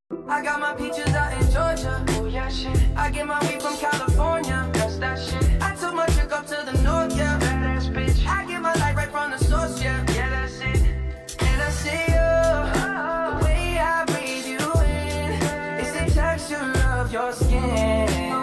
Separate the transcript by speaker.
Speaker 1: I got my peaches out in Georgia. Oh yeah, shit. I get my weed from California. That's that shit. I took my chick up to the north, yeah. Badass bitch. I get my light right from the source, yeah. Yeah, that's it. And I see you, the way I breathe you in. It's the texture of your skin.